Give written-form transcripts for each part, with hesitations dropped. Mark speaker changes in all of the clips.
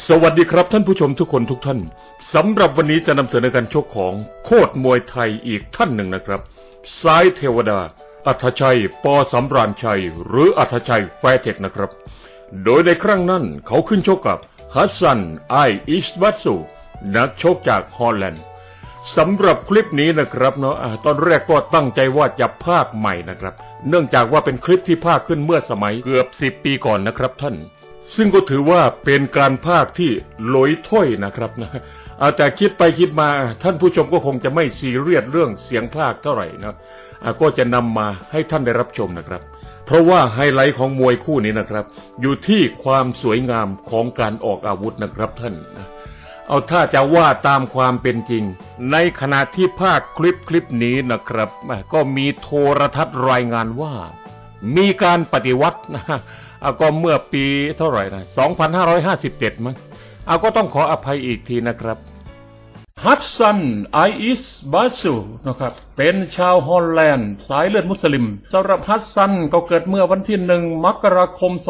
Speaker 1: สวัสดีครับท่านผู้ชมทุกคนทุกท่านสำหรับวันนี้จะนำเสนอการชกของโคตรมวยไทยอีกท่านหนึ่งนะครับสายเทวดาอัธชัยป.สำราญชัยหรืออัธชัยแฟร์เทคนะครับโดยในครั้งนั้นเขาขึ้นชกกับฮัสซันไออิสบัตซูนักชกจากฮอลแลนด์สำหรับคลิปนี้นะครับเนาะตอนแรกก็ตั้งใจว่าจะพากย์ใหม่นะครับเนื่องจากว่าเป็นคลิปที่พากย์ขึ้นเมื่อสมัยเกือบ10 ปีก่อนนะครับท่านซึ่งก็ถือว่าเป็นการพากย์ที่ลอยถ้อยนะครับนะแต่คิดไปคิดมาท่านผู้ชมก็คงจะไม่ซีเรียสเรื่องเสียงพากย์เท่าไหร่นะก็จะนำมาให้ท่านได้รับชมนะครับเพราะว่าไฮไลท์ของมวยคู่นี้นะครับอยู่ที่ความสวยงามของการออกอาวุธนะครับท่านเอาถ้าจะว่าตามความเป็นจริงในขณะที่พากย์คลิปนี้นะครับก็มีโทรทัศน์รายงานว่ามีการปฏิวัตินะก็เมื่อปีเท่าไหร่นะ2557มั้งก็ต้องขออภัยอีกทีนะครับฮัสซันไออิสบาซูนะครับเป็นชาวฮอลแลนด์สายเลือดมุสลิมสำหรับฮัสซันก็เกิดเมื่อวันที่1 มกราคม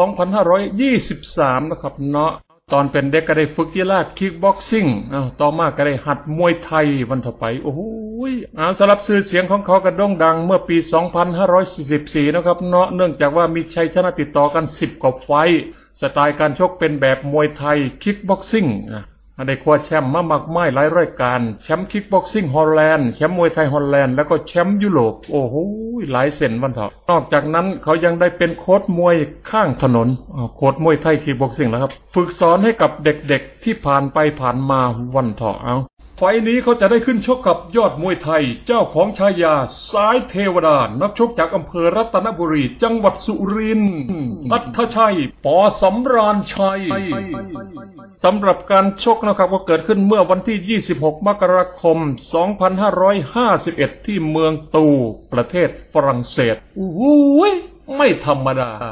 Speaker 1: 2523นะครับเนาะตอนเป็นเด็กก็ได้ฝึกกีฬาคิกบ็อกซิ่งต่อมาก็ได้หัดมวยไทยวันต่อไปโอ้โหสำหรับชื่อเสียงของเขากระโด่งดังเมื่อปี 2544นะครับเนาะเนื่องจากว่ามีชัยชนะติดต่อกัน10 กว่าไฟต์สไตล์การชกเป็นแบบมวยไทยคิกบ็อกซิ่งได้คว้าแชมป์มามากมายหลายรายการแชมป์คิกบ็อกซิ่งฮอลแลนด์แชมป์มวยไทยฮอลแลนด์แล้วก็แชมป์ยุโรปโอ้โหหลายเส้นวันเถาะนอกจากนั้นเขายังได้เป็นโค้ชมวยข้างถนนโค้ชมวยไทยคิกบ็อกซิ่งแล้วครับฝึกสอนให้กับเด็กๆที่ผ่านไปผ่านมาวันเถาะไฟนี้เขาจะได้ขึ้นชกกับยอดมวยไทยเจ้าของฉายาสายเทวดานักชกจากอำเภอรัตนบุรีจังหวัดสุรินทร์อัธชัย ป.สำราญชัยสำหรับการชกนะครับก็เกิดขึ้นเมื่อวันที่ 26 มกราคม 2551 ที่เมืองตูประเทศฝรั่งเศสโอ้โหไม่ธรรมดา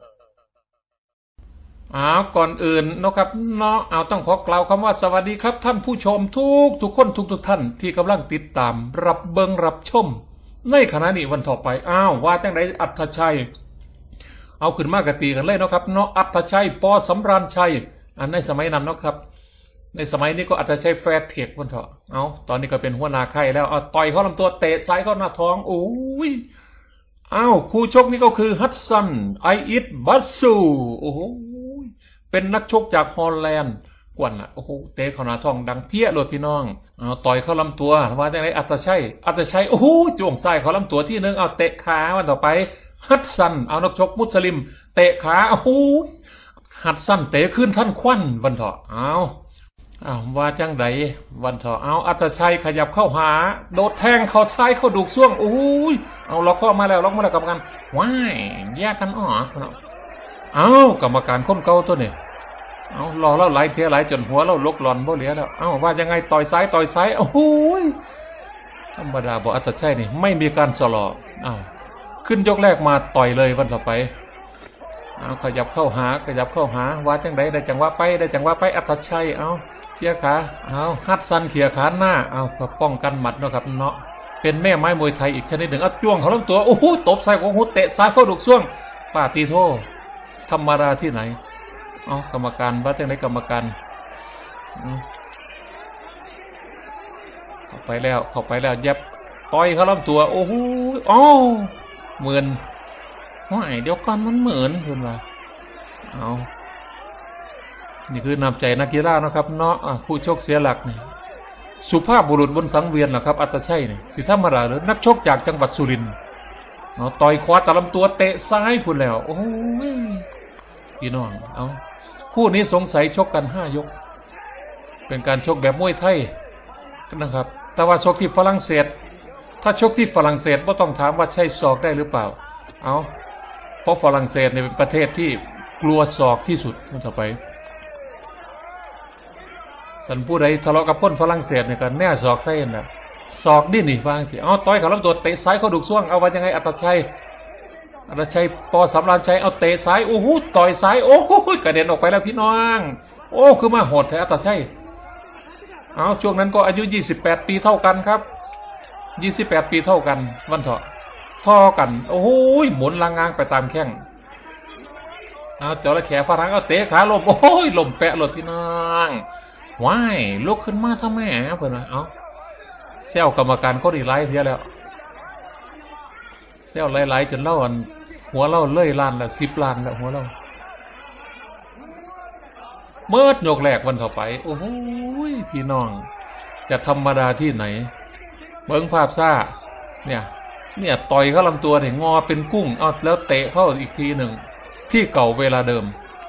Speaker 1: ก่อนอื่นนะครับเนาะต้องขอกล่าวคำว่าสวัสดีครับท่านผู้ชมทุกคนทุกท่านที่กำลังติดตามรับเบิงรับชมในขณะนี้วันต่อไปว่าจังไดอัธชัยเอาขึ้นมากตีกันเลยนะครับเนาะอัธชัย ป.สำราญชัยในสมัยนั้นนะครับในสมัยนี้ก็อัธชัยแฟร์เทควันเถาะตอนนี้ก็เป็นหัวหน้าค่ายแล้วต่อยเข้าลำตัวเตะซ้ายเข้าหน้าท้องโอ้ยคู่ชกนี่ก็คือฮัสซันไออิสบัสซูโอ้โหเป็นนักชกจากฮอลแลนด์กวนโอ้โหเตะเข้าหน้าท้องดังเพี้ยเลยพี่น้องต่อยเข้าลำตัวว่าจังไดอัธชัยโอ้โหจ้วงซ้ายเข้าลำตัวที่นึงเตะขาวันต่อไปฮัสซันนักชกมุสลิมเตะขาโอ้โหฮัสซันเตะขึ้นท่านควันวันเถาะว่าจังไดวันเถาะอัธชัยขยับเข้าหาโดดแทงเข้าซ้ายเข้าดุกช่วงโอ้ยล็อกเข้ามาแล้วกรรมการว้ายแยกกันกรรมการคนเก่าตัวนี่รอแล้วไหลเทียไหลจนหัวเราลกหลอนบ่เหลือแล้วว่ายังไงต่อยซ้ายโอ้ยธรรมดาบอกอัธชัยนี่ไม่มีการสลอขึ้นยกแรกมาต่อยเลยวันต่อไปขยับเข้าหาว่าจังไดได้จังหวะไปอัธชัยเขี่ยขาฮัดซันเขี่ยขาหน้าเพื่อป้องกันหมัดนะครับเนาะเป็นแม่ไม้มวยไทยอีกชนิดหนึ่งจ้วงเขาลำตัวโอ้โหตบใส่ของหูเตะซ้ายเข้าดุกช่วงป้าตีโทธรรมดาที่ไหนกรรมการว่าจังไดกรรมการเข้าไปแล้วยับต่อยเขาลำตัวโอ้โหเหมือนเดี๋ยวก่อนมันเหมือนคุณว่านี่คือน้ำใจนักกีฬานะครับเนาะผู้ชกเสียหลักนี่สุภาพบุรุษบนสังเวียนเหรอครับอัศชัยนี่สิธรรมดาหรือนักชกจากจังหวัดสุรินทร์ต่อยขวาตะลำตัวเตะซ้ายพุ่นแล้วโอ้ยพี่น้องคู่นี้สงสัยชกกัน5 ยกเป็นการชกแบบมวยไทยนะครับแต่ว่าชกที่ฝรั่งเศสถ้าชกที่ฝรั่งเศสไม่ต้องถามว่าใช่ศอกได้หรือเปล่าเพราะฝรั่งเศสเนี่ยเป็นประเทศที่กลัวศอกที่สุดต่อไปสันผู้ใดทะเลาะกับพ้นฝรั่งเศสเนี่ยกันแน่ศอกใส่น่ะศอกดิ้นนี่ฟังสิต่อยเขาลำตัวเตะซ้ายเขาดุกช่วงว่ายังไงอัธชัย ป.สำราญชัยเตะซ้ายโอ้โหต่อยซ้ายโอ้โหกระเด็นออกไปแล้วพี่น้องคือมาโหดแท้อัธชัยช่วงนั้นก็อายุ28 ปีเท่ากันครับ28 ปีเท่ากันวันเถาะท่อกันโอ้โหหมุนลางงางไปตามแข้ง
Speaker 2: เอาจระเข้ฝรั่งเอาเตะขาลมโอ้ยลมแปะหลดพี่น้องว้ายลุกขึ้นมาทำไมเพื่อนเอาเซลกรรมการเขาดีไล่เสียแล้วเซลไล่จนเล่าอันหัวเล่าเลื่อยล้านแล้ว10 ล้านแล้วหัวเล่าเมื่อยกแรกวันต่อไปโอ้โหพี่น้องจะธรรมดาที่ไหนเบิ้งภาพซ่าเนี่ยต่อยเข้าลำตัวเนี่ยงอเป็นกุ้งเอาแล้วเตะเข้าอีกทีหนึ่งที่เก่าเวลาเดิม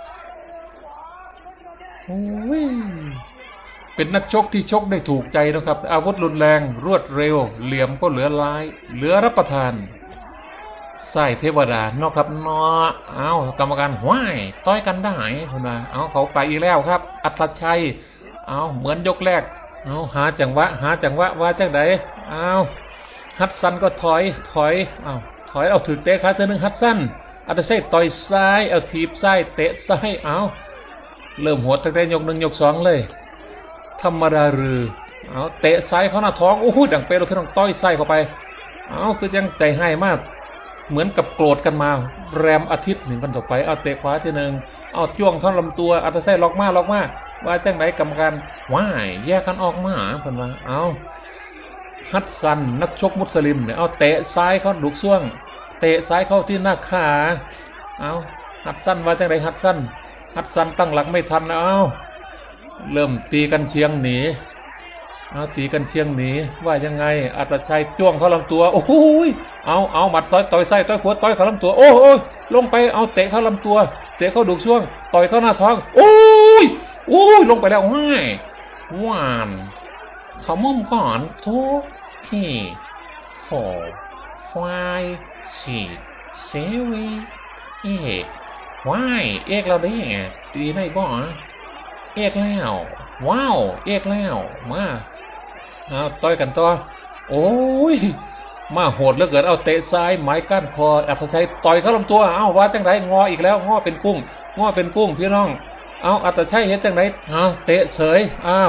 Speaker 2: โอ้ยเป็นนักชกที่ชกได้ถูกใจนะครับอาวุธรุนแรงรวดเร็วเหลี่ยมก็เหลือลายเหลือรับประทานไส้เทวดาเนาะครับเนาะเอากรรมการห้วยต่อยกันได้คุณนะเอาเขาไปอีกแล้วครับอัตชัยเอาเหมือนยกแรกเอาหาจังหวะว่าจังไดเอาฮัตซันก็ถอยเอาถือเตะขาเส้นหนึ่งฮัตซันอัตชัยต่อยซ้ายเอาถีบซ้ายเตะซ้ายเอาเริ่มหัวตั้งแต่ยก 1 ยก 2เลยธรรมดารือเอาเตะซ้ายเข้าหน้าท้องโอ้โหดังเปรย์เราเพื่อนต่อยซ้ายเข้าไปเอาคือยังใจให้มากเหมือนกับโกรธกันมาแรมอาทิตย์หนึ่งวันต่อไปเอาเตะขวาทีหนึ่งเอาจ้วงเข้าลำตัวอัตชัยล็อกมาว่าจังไหนกรรมการว้ายแยกกันออกมาเพิ่นว่าเอาฮัตซันนักชกมุสลิมเนี่ยเอาเตะซ้ายเข้าดุกซ่วงเตะซ้ายเข้าที่หน้าขาเอาฮัตซันว่าจังไหนฮัตซันตั้งหลักไม่ทันเอาเริ่มตีกันเชียงหนีตีกันเชียงหนีว่ายังไงอัตชัยจ้วงเข้าลำตัวโอ้โหเอาหมัดซ้ายต่อยไส้ต่อยขวาต่อยเข้าลำตัวโอ้ยลงไปเอาเตะเข้าลำตัวเตะเข้าดุกช่วงต่อยเข้าหน้าท้องโอ้ยลงไปแล้วหวานขมุมก่อน2 3 4 5 6 7 8ว้ายเอกเราได้ตีได้บ่เอกแล้วว้าวเอกแล้วมาต่อยกันต่อโอ้ยมาโหดเหลือเกินเอาเตะซ้ายไม้ก้านคออัตชัยต่อยเข้าลำตัวเอาว่าจังไรงออีกแล้วงอเป็นกุ้งพี่น้องเอาอัตชัยเห็นจังไงเตะเสย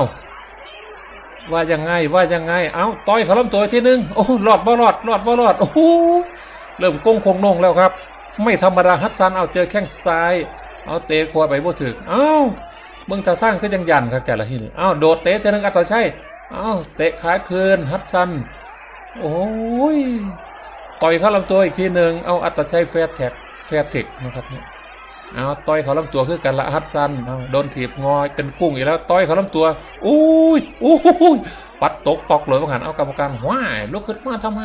Speaker 2: ว่ายังไงเอาต่อยเข้าลำตัวทีนึงโอ้รอดบ่รอดโอ้โหเริ่มโค้งนงแล้วครับไม่ธรรมดาฮัตซันเอาเจอแข้งซ้ายเอาเตะขวาไปบ่ถึงมึงจะสร้างก็ยังยันครับแกละที่นี่โดดเตะเจนึงอัตชัยเตะขาคืนฮัตซันโอ้ยต่อยเข้าลำตัวอีกทีหนึ่งเอาอัตชัยแฟร์เทคนะครับเนี่ยต่อยเข้าลำตัวคือกันละฮัตซันโดนถีบงอเป็นกุ้งอีกแล้วต่อยเข้าลำตัวโอ้ยปัดตกปอกเลยว่าหันเอากรรมการว้ายลุกขึ้นมาทำไม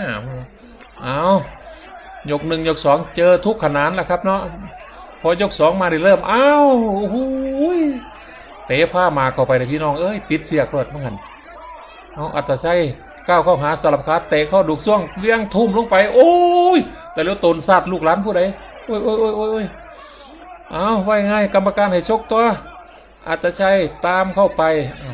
Speaker 2: ยก 1 ยก 2เจอทุกขนานแล้วครับเนาะพอยก 2มาได้เริ่มเตะผ้ามาเข้าไปเลยพี่น้องเอ้ยติดเสียกรถเหมือนกันอัตชัยก้าวเข้าหาสลับขาเตะเข้าดุกซ่วงเลี้ยงทุ่มลงไปโอ้ยแต่แล้วตนซาดลูกหลานผู้ใดโอ้ยว่าไงกรรมการให้ชกตัวอัตชัยตามเข้าไป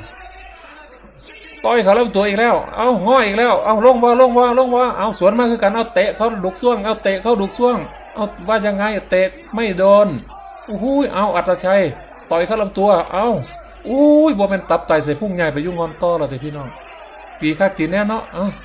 Speaker 2: ต่อยเขาลำตัวอีกแล้วห้อยอีกแล้วลงว่าสวนมาคือกันเตะเขาดุกซ่วงเตะเข้าดุกซ่วงว่ายังไงเตะไม่โดนโอ้โหอัตชัยต่อยเข้าลำตัวบ่เป็นตับไตใส่พุ่งใหญ่ไปยุ่งงอนต่อแล้วแต่พี่น้องปีคักตีแน่เนาะ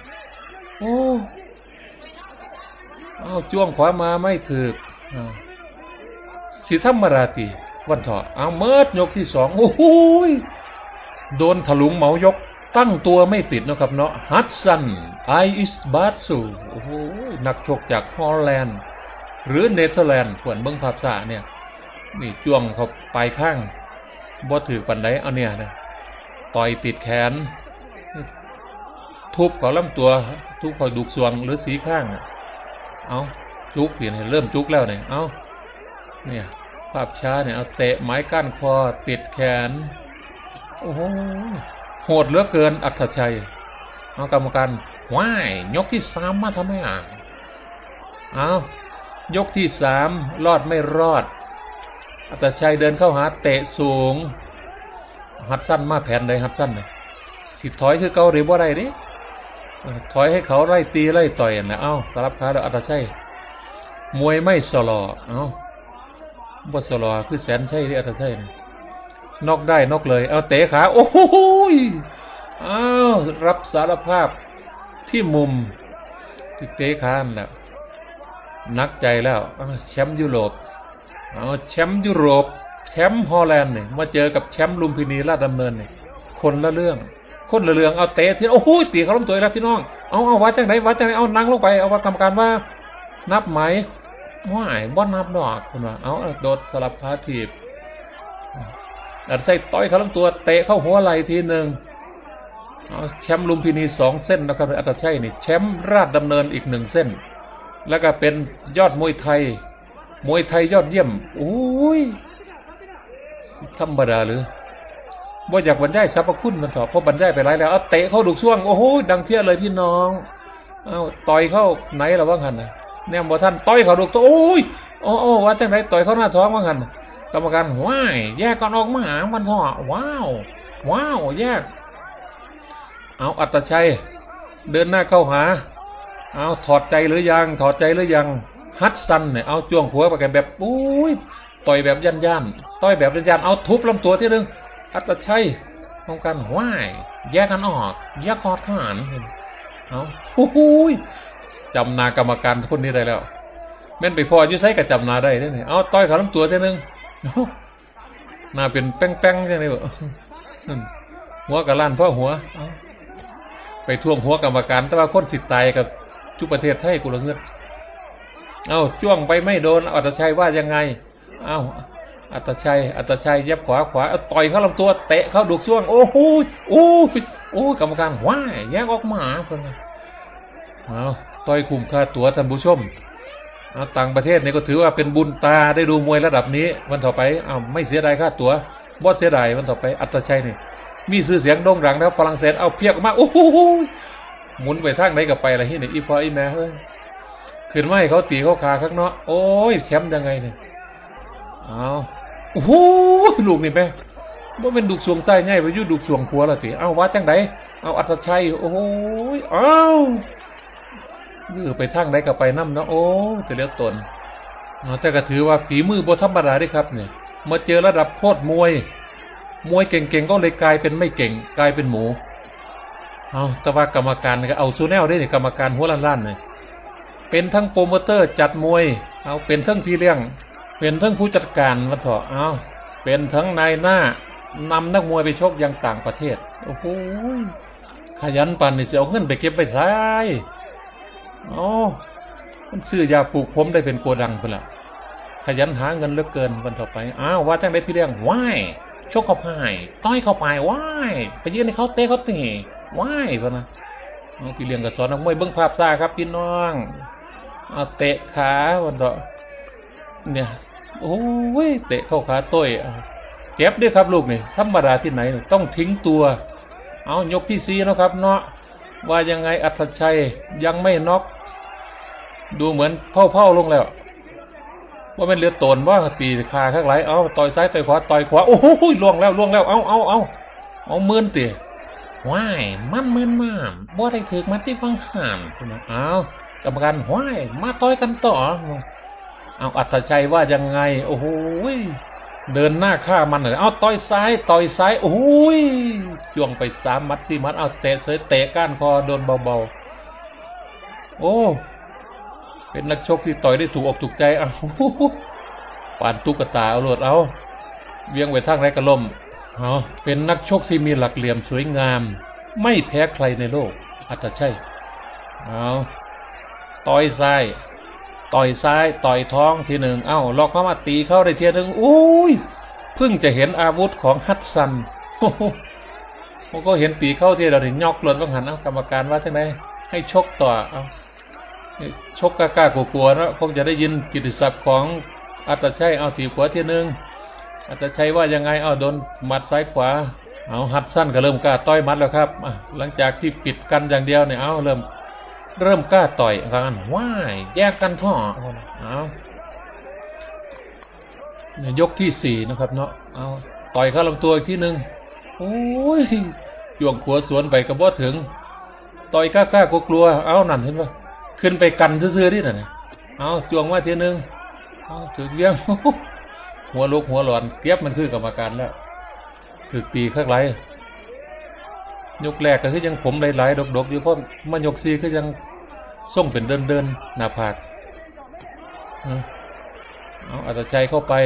Speaker 2: จ้วงขวามาไม่ถึกสิธรรมราตีวันเถาะเมิดยกที่2โอ้โหโดนถลุงเหมายกตั้งตัวไม่ติดนะครับเนาะฮัตซันไออิสบาซูโอ้โหนักชกจากฮอลแลนด์หรือเนเธอร์แลนด์ขวนเบิ้งภาพสะเนี่ยนี่จ้วงเขาปลายข้างบ่ถือปันไดเนี่ยนะต่อยติดแขนทุบเขาลำตัวทุบเขาดุกสวงหรือสีข้างจุกเปลี่ยนเริ่มจุกแล้วเนี่ยภาพช้าเนี่ยเตะไม้ก้านคอติดแขนโอ้โหโหดเหลือเกินอัตชัยกรรมการว้ายยกที่3มาทำไมยกที่3รอดไม่รอดอัตชัยเดินเข้าหาเตะสูงฮัตซันมาแผ่นเลยฮัตซันเลยสิถอยคือเกาหลีบ่ได้ดิถอยให้เขาไล่ตีไล่ต่อยนะสลับขาแล้วอัตชัยมวยไม่สลอบทสลอคือแสนใช่ที่อัตชัยนอกได้นอกเลยเตะขาโอ้โหรับสารภาพที่มุมที่เตะขาแล้วนักใจแล้วแชมป์ยุโรปเอาแชมป์ยุโรปแชมป์ฮอลแลนด์เนี่ยมาเจอกับแชมป์ลุมพินีราชดำเนินเนี่ยคนละเรื่องเอาเตะทีโอ้โหตีเขาล้มตัวแล้วพี่น้องเอาวัดจังไหนเอานั่งลงไปเอาว่ากรรมการว่านับไหมไม่บ่นับดอกคุณว่าเอาโดดสลับขาถีบอัดใส่ต่อยเขาล้มตัวเตะเข้าหัวไหล่ทีหนึ่งเอาแชมป์ลุมพินี2เส้นนะครับอัตชัยนี่แชมป์ราชดำเนินอีก1เส้นแล้วก็เป็นยอดมวยไทยยอดเยี่ยมโอ้ยธรรมดาหรือว่าอยากบรรยายสรรพคุณมันถอดเพราะบรรยายไปหลายแล้วเอาเตะเข้าดุกช่วงโอ้โหดังเพี้ยเลยพี่น้องเอาต่อยเข้าไหนล่ะว่างันนะเนี่ยบ่ท่านต่อยเข้าดุกโอ้ยโอ้ว่าจังไหนต่อยเข้าหน้าท้องว่างันกรรมการว้ายแยกกันออกมาหามันถอดว้าวแยกเอาอัตชัยเดินหน้าเข้าหาเอาถอดใจหรือยังฮัตซันเนี่ยเอาจ้วงหัวไปกันแบบอุ้ยต่อยแบบย่านเอาทุบลำตัวที่หนึ่งอัตชัยป้องกันว้ายแยกกันออกแยกคอดขานเอาโอ้ยจำนากรรมการคนนี้ได้แล้วแม่นไปพอยุ่ยไซกับจำนาได้เนี่ยเอาต่อยเขาลำตัวที่หนึ่งน่าเป็นแป้งๆใช่ไหมบ่หัวกับล้านพ่อหัวไปท่วงหัวกรรมการแต่ว่าคนสิทธิ์ตายกับจุประเทศไทยกูละเงินเอาจ้วงไปไม่โดนอัตชัยว่ายังไงเอาอัตชัยเย็บขวาเอาต่อยเข้าลำตัวเตะเข้าดุกช่วงโอ้กรรมการว้ายแยกออกมาเพิ่นเอาต่อยคุ้มค่าตั๋วท่านผู้ชมเอาต่างประเทศนี่ก็ถือว่าเป็นบุญตาได้ดูมวยระดับนี้วันต่อไปเอาไม่เสียดายค่าตั๋วบ่เสียดายวันต่อไปอัตชัยนี่มีชื่อเสียงโด่งดังแล้วฝรั่งเศสเอาเพียกมาโอ้โหหมุนไปทางไหนก็ไปอะไรที่นี่อีพออีแม่เฮ้ยขึ้นมาให้เขาตีเขาขาข้างนอกโอ้ยแชมป์ยังไงเนี่ยเอาโอ้โหลูกนี่แม่ว่าเป็นดุกสวงไส้ง่ายไปยุ่ดุกสวงขัวละตีเอาวัดจังไหนเอาอัตชัยโอ้ยเอาไปทางไหนก็ไปน้ำเนาะโอ้จะเลี้ยวตนแต่ก็ถือว่าฝีมือบ่ธรรมดาได้ครับเนี่ยมาเจอระดับโคตรมวยเก่งๆก็เลยกลายเป็นไม่เก่งกลายเป็นหมูเอาแต่ว่ากรรมการก็เอาซูแนลได้เนี่ยกรรมการหัวล้านๆเลยเป็นทั้งโปรโมเตอร์จัดมวยเอาเป็นทั้งพี่เลี้ยงเป็นทั้งผู้จัดการมาถอเอาเป็นทั้งนายหน้านำนักมวยไปชกยังต่างประเทศโอ้โหขยันปั่นนี่เสียเอาเงินไปเก็บไปใช้มันซื้อยาปลูกผมได้เป็นโกดังเพื่อนละขยันหาเงินเหลือเกินวันต่อไปว่าจังได้พี่เลี้ยงว้ายชกเข้าไปต้อยเข้าไปว้ายไปยืนในเขาเตะเขาตีว้ายเพื่อนนะพี่เลี้ยงก็สอนนักมวยเบิ้งภาพซ่าครับพี่น้องเตะขาวันต่อเนี่ยโอ้ยเตะเข้าขาต้อยเจ็บด้วยครับลูกนี่ธรรมดาที่ไหนต้องทิ้งตัวยกที่4นะครับเนาะว่ายังไงอัตชัยยังไม่น็อกดูเหมือนเผ่าลงแล้วว่าเป็นเรือตนว่าตีขาข้างไหลต่อยซ้ายต่อยขวาโอ้ยล่วงแล้วเอามื่นเตี๋ยว้ายมันมื่นมากบ่ได้ถึกมัดที่ฟังห่ามใช่ไหมกรรมการว้ายมาต่อยกันต่ออัตชัยว่ายังไงโอ้โหเดินหน้าฆ่ามันเลยต่อยซ้ายโอ้ยจ้วงไป3 มัด 4 มัดเตะเสยเตะก้านคอโดนเบาๆโอ้เป็นนักชกที่ต่อยได้ถูกอกถูกใจปานตุ๊กตาเอาโลดเวียงไปทางไรกระล่มเป็นนักชกที่มีหลักเหลี่ยมสวยงามไม่แพ้ใครในโลกอัตชัยต่อยซ้ายต่อยท้องทีหนึ่งล็อกเข้ามาตีเข้าได้ทีหนึ่งเพิ่งจะเห็นอาวุธของฮัตซันผมก็เห็นตีเข้าที่เราถึงยอกหล่นต้องหันกรรมการว่าจังไงให้ชกต่อชกกล้ากลัวๆแล้วคงจะได้ยินกิตติศัพท์ของอัตชัยถีบขวาทีหนึ่งอัตชัยว่ายังไงโดนหมัดซ้ายขวาฮัตซันก็เริ่มกล้าต่อยมัดแล้วครับหลังจากที่ปิดกันอย่างเดียวเนี่ยเริ่มกล้าต่อยกันว้ายแยกกันท่อยกที่4นะครับเนาะต่อยเข้าลำตัวอีกทีหนึ่งโอ้ยย่วงขัวสวนไปกระบอกถึงต่อยกล้ากลัวนั่นเห็นปะขึ้นไปกันซื่อๆนี่น่ะจวงว่าทีหนึ่งถึงเลี้ยงหัวลุกหัวหลอนเก็บมันคือกรรมการแล้วถึกตีข้างไรยกแรกก็คือยังผมหลายๆดกๆอยู่เพราะมันยก4ก็ยังส่งเป็นเดินหน้าผากเอาอัตชัยเข้าไป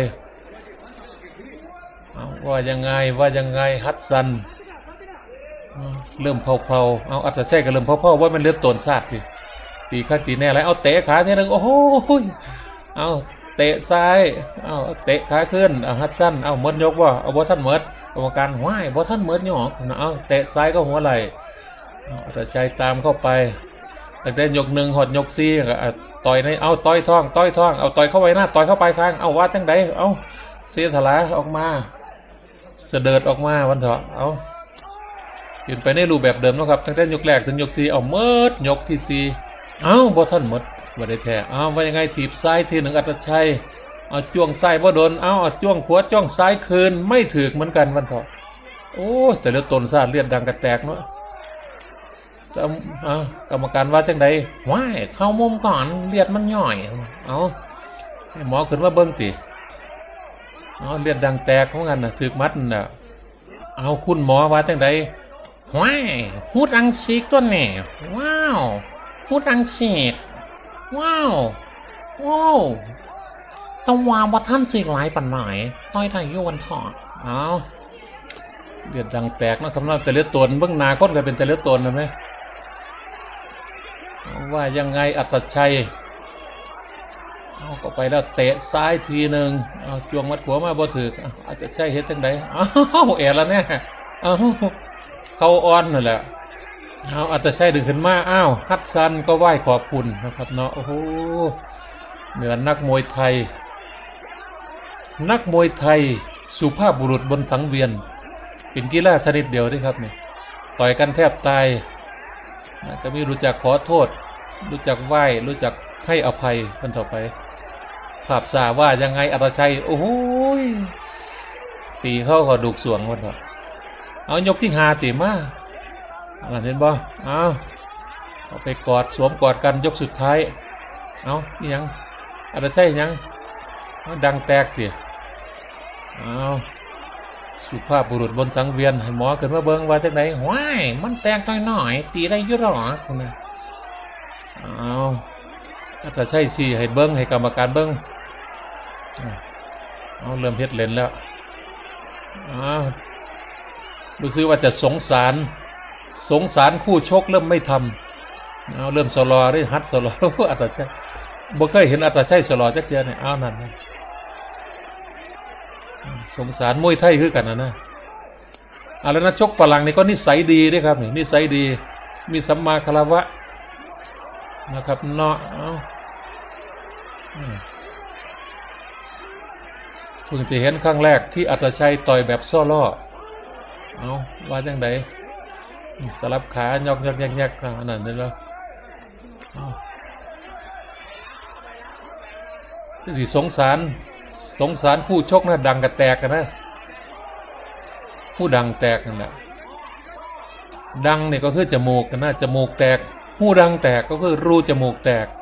Speaker 2: เอาว่ายังไงฮัตซันเริ่มเผาเอาอัตชัยก็เริ่มเผาว่ามันเลือดตนซาดสิตีข้าตีแน่แล้วเอาเตะขาทีนึงโอ้โหเอาเตะซ้ายเอาเตะขาขึ้นเอาฮัตซันเอาเมิดยกว่าเอาบอท่านเมิดกรรมการห้ายบอท่านเมิดหยอกเอาเตะซ้ายก็หัวไหล่อัตชัยตามเข้าไปตั้งแต่ยก1หดยก4ก็ต่อยในเอาต่อยท้องเอาต่อยเข้าไปหน้าต่อยเข้าไปข้างเอาว่าจังใดเอาเสียสละออกมาเสด็จออกมาวันเถอะเอายืนไปในรูปแบบเดิมนะครับตั้งแต่ยกแรกถึงยก4เอาเมิดยกที่4เอาบอท่านเมิดบ่ได้แท้เอาว่ายังไงถีบซ้ายที1อัตชัยเอาจ้วงซ้ายบ่โดนเอาจ้วงขวาจ้วงซ้ายคืนไม่ถึกเหมือนกันวันเถอะโอ้แต่เลือดตนซาดเลือดดังกระแตกเนาะกรรมการว่าจังใดว้ายเข้ามุมก่อนเลือดมันย่อยเอาให้หมอขึ้นมาเบิ้งติเลือดดังแตกของกันนะถึกมัดน่ะเอาคุณหมอว่าจังใดว้ายหูดังฉีกตัวนี่ว้าวหูดังฉีกว้าวต้องวางว่าท่านสิหลายปันหน่อยต้อยไทยยุ่วันถอดเอาเลือดดังแตกนะครับน่าจะเลือดตนเบื้องหน้าก้นก็เป็นจะเลือดตนนะไหมว่ายังไงอัศชัยเอาก็ไปแล้วเตะซ้ายทีหนึ่งเอาจวงมัดหัวมาบ่ถึกอาจจะใช่เฮ็ดจังไดอ้าวแอแล้วเนี่ยอ้าวเขาอ่อนนั่นแหละเอาอาจจะใช่ดึงขึ้นมาอ้าวฮัตซันก็ไหว้ขอบคุณนะครับเนาะโอ้โหเหนือนักมวยไทยสุภาพบุรุษบนสังเวียนเป็นกีฬาชนิดเดียวด้วยครับเนี่ยต่อยกันแทบตายก็ไม่รู้จักขอโทษรู้จักไหว้รู้จักให้อภัยกันต่อไปภาพสาว่ายังไงอัตชัยโอ้โหตีเข้าก็ดุกสวงวันเถอะเอายกที่5ตีมาอะไรเห็นบ่เอาไปกอดสวมกอดกันยกสุดท้ายเอายังอัตชัยยังดังแตกตีเอาสุภาพบุรุษบนสังเวียนให้หมอขึ้นมาเบิ้งว่าจากไหนว้ายมันแตกน้อยๆตีได้ยุ่หรอคนนี้เอาแต่ใช่สิให้เบิ้งให้กรรมการเบิ้งเอาเริ่มเฮ็ดเล่นแล้วรู้สึกว่าจะสงสารคู่ชกเริ่มไม่ทำเอาเริ่มสลอหรือฮัดสลออาจจะใช่บ่เคยเห็นอาจจะใช่สลอจักเทียเนี่ยเอานั่นสงสารมวยไทยคือกันนะแล้วนักชกฝรั่งนี่ก็นิสัยดีด้วยครับนี่นิสัยดีมีสัมมาคารวะนะครับเนาะเพิ่งจะเห็นครั้งแรกที่อัตชัยต่อยแบบซ้อล่อเอาว่าจังไดสลับขายกยักนั่นเห็นไหมที่สงสารผู้ชกนะดังกระแตกกันนะผู้ดังแตกนั่นแหละดังเนี่ยก็คือจมูกกันนะจมูกแตกผู้ดังแตกก็คือรูจมูกแตก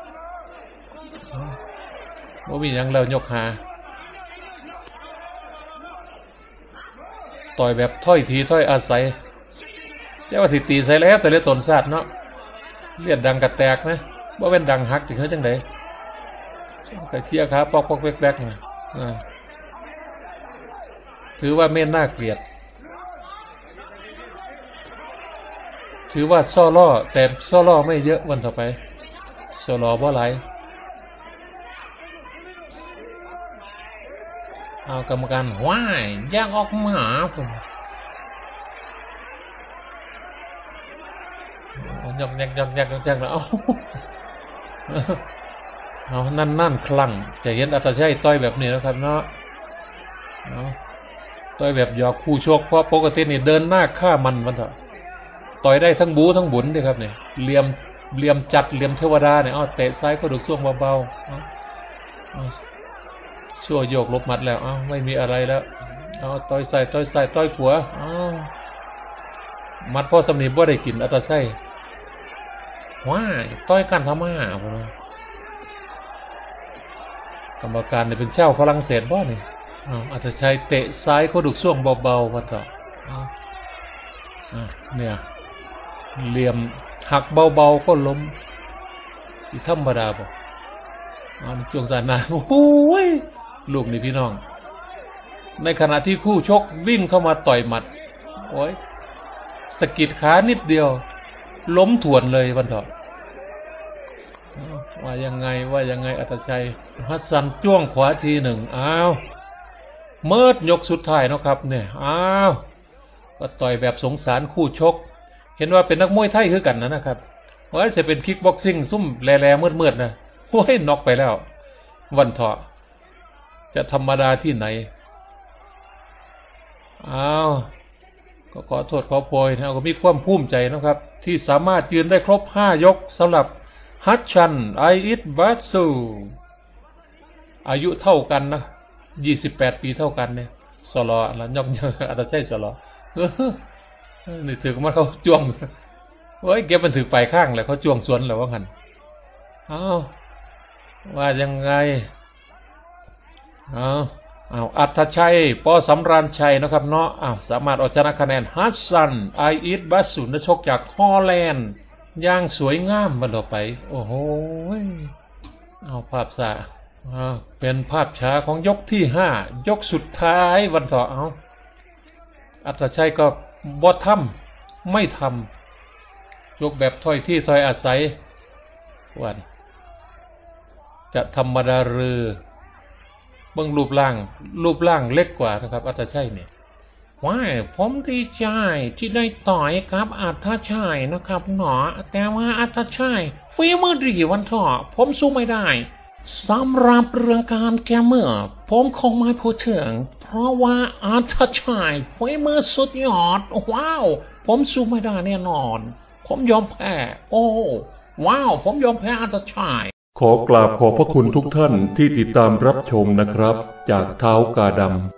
Speaker 2: ว่ามีอย่างเรายกหาต่อยแบบถ้อยทีถ้อยอาศัยเจ้าว่าสิตีใส่แล้วแต่เลือดตนซาดเนาะเลือดดังกระแตกนะว่าเป็นดังฮักถึงเฮ้ยจังไดกระเทียขาปอกแบกนะถือว่าเม่นน่าเกลียดถือว่าซ้อล่อแต่ซ้อล่อไม่เยอะวันต่อไปซ้อล่อบ่หลายเอากรรมการว้ายย่างออกมาคนยกแล้วเอานั่นคลั่งจะเห็นอัตชัยต่อยแบบนี้นะครับเนาะต่อยแบบหยอกคู่ชกเพราะปกตินี่เดินหน้าฆ่ามันเถอะต่อยได้ทั้งบูทั้งบุญด้วยครับเนี่ยเหลี่ยมจัดเหลี่ยมเทวดาเนี่ยเตะซ้ายก็ดุกซ่วงเบาๆชั่วโยกลบมัดแล้วไม่มีอะไรแล้วต่อยใส่ต่อยขวามัดพ่อสำนีบ่ได้กินอัตชัยว้ายต่อยกันทำมาผมนะกรรมการเนี่ยเป็นเจ้าฝรั่งเศสบ่เนี่ยอาจจะใช้เตะซ้ายเขาดุกช่วงเบาๆวันต่อเนี่ยเหลี่ยมหักเบาๆก็ล้มสิธรรมดาบ่ช่วงสานนาโอ้ยลูกนี่พี่น้องในขณะที่คู่ชกวิ่งเข้ามาต่อยหมัดโอ้ยสะกิดขานิดเดียวล้มถ่วนเลยวันเถาะว่ายังไงอัตชัยฮัสซันจ้วงขวาทีหนึ่งอ้าวเมิดยกสุดท้ายนะครับเนี่ยอ้าวก็ต่อยแบบสงสารคู่ชกเห็นว่าเป็นนักมวยไทยคือกันนะครับว่าจะเป็นคิกบ็อกซิ่งซุ่มแลมืดนะโอ้ยน็อกไปแล้ววันเถาะจะธรรมดาที่ไหนอ้าวก็ขอโทษขอโพยนะก็มีความภูมิใจนะครับที่สามารถยืนได้ครบ5 ยกสำหรับฮัชชันไออิดบัสซูอายุเท่ากันนะ28 ปีเท่ากันเนี่ยสลอแล้วยกอาจจะใช่สลอนี่ถือว่าเขาจ้วงโอ้ยเก็บมันถือไปข้างแล้วเขาจ้วงสวนแล้วว่างันอ้าวว่ายังไงอ้าวอัธชัยปอสำราญชัยนะครับเนาะสามารถเอาชนะคะแนนฮัสซันไออิดบัสซูนักชกจากฮอลแลนด์อย่างสวยงามมันต่อไปโอ้โหเอาภาพสะเป็นภาพช้าของยกที่5 ยกสุดท้ายวันต่ออัตชัยก็บ่ทำไม่ทำยกแบบถ้อยที่ถ้อยอาศัยวันจะธรรมดาหรือเบิ่งรูปร่างเล็กกว่านะครับอัตชัยเนี่ยว้ายผมดีใจที่ได้ต่อยครับอัตชัยนะครับหนอแต่ว่าอัตชัยฝีมือดีวันเถาะผมสู้ไม่ได้สำหรับเรื่องการแก้มือผมคงไม่พูดถึงเพราะว่าอัตชัยฝีมือสุดยอดว้าวผมสู้ไม่ได้แน่นอนผมยอมแพ้โอ้ว้าวผมยอมแพ้อัตชัย
Speaker 1: ขอกราบขอบพระคุณทุกท่านที่ติดตามรับชมนะครับจากเท้ากาดำ